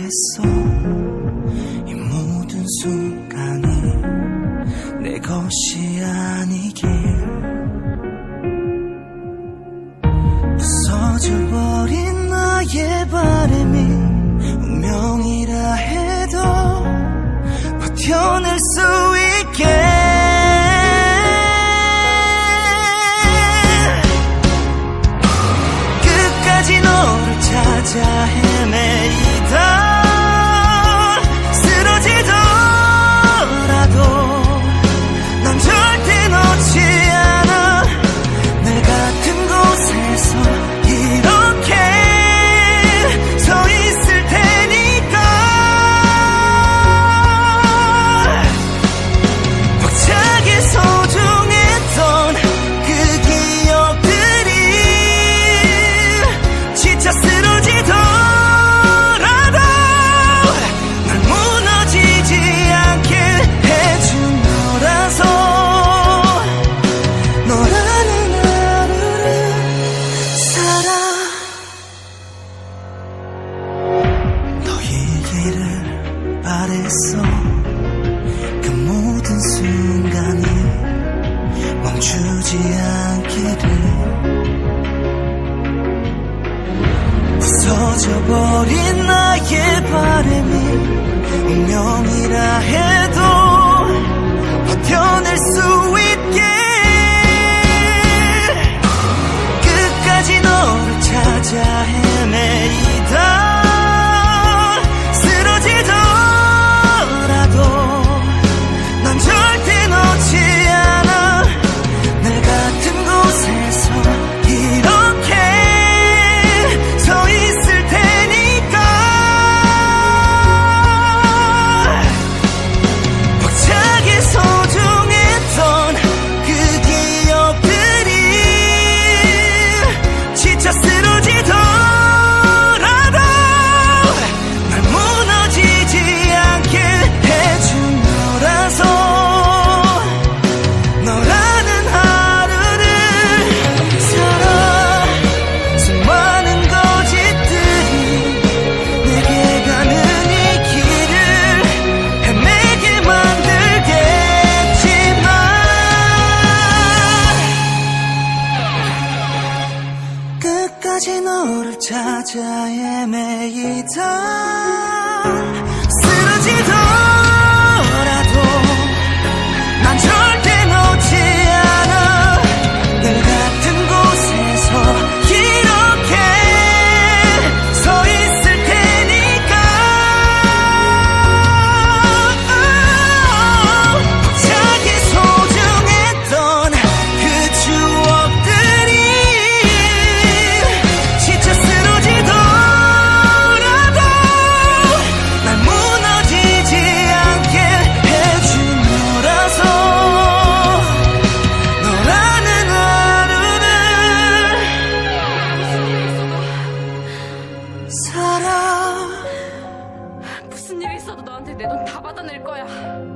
바랬어. 이 모든 순간이 내 것이 아니길. 부서져버린 나의 바람이 운명이라 해도 버텨낼 수 있게. 끝까지 너를 찾아 헤매이다 쓰러지더라도 난 절대 놓지 않아. 늘 같은 곳에서 이렇게 서 있을 테니까. 벅차게 소중했던 그 기억들이 진짜 쓰러지더라도 날 무너지지 않게 해준 너라서. 너라는 하루를 살아. 너이기를 바랬어. 그 모든 순간이 멈추지 않기를. 부서져버린 나의 바람이 운명이라 해도 버텨낼 수 있게. 끝까지 너를 찾아 헤매이다 쓰러지더라도 난 절대 놓지 않아. 늘 같은 곳에서 이렇게 서 있을 테니까. 벅차게 소중했던 그 기억들이 진짜 쓰러지더라도 날 무너지지 않게 해준 너라서. 너라는 하루를 살아. 수많은 거짓들이 내게 가는 이 길을 헤매게 만들겠지만 끝까지 너를 찾아 헤매이다 쓰러지더라도 난 절대 놓지 않아. 늘 같은 곳에서 이렇게 서 있을 테니까. 벅차게 소중했던 그 추억들이 진짜 쓰러지더라도 날 무너지지 않게 해준 너라서. 너라는 하루를 살아. 무슨 일 있어도 너한테 내 돈 다 받아낼 거야.